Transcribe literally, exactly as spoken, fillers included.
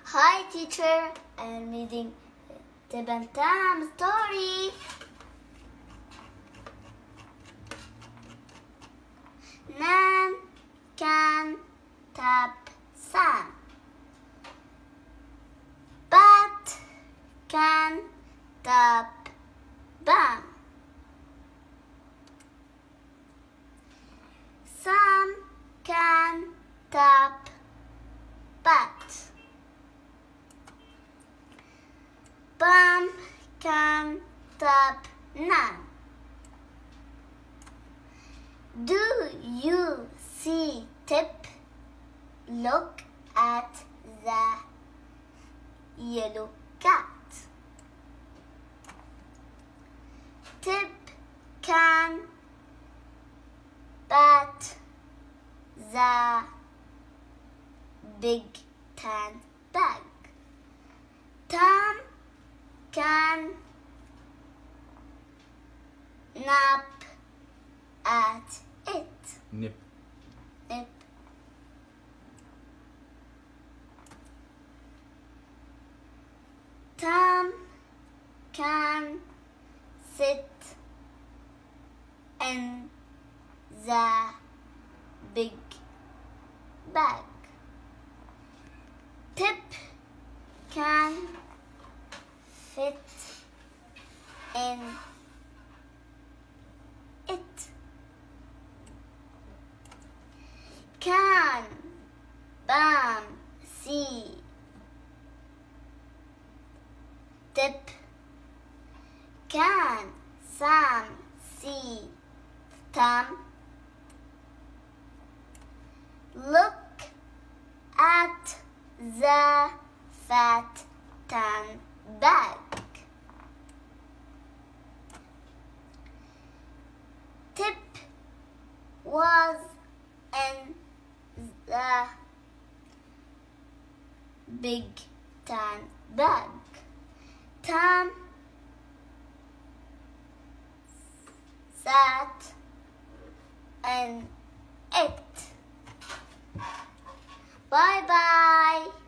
Hi teacher, I am reading the Bantam story. Nan can tap Sam. Bat can tap Bam. Sam can tap Bat. Bam can tap Nan. Do you see Tip? Look at the yellow cat. Tip can bat the big tan bag. Tom can nap at it. Nip. Nip. Tom can sit in the big bag. Tip can fit in it. Can Bam see Tip? Can Sam see Tom? Look at the fat tan bag. Tip was in the big tan bag. Tom sat in it. Bye bye.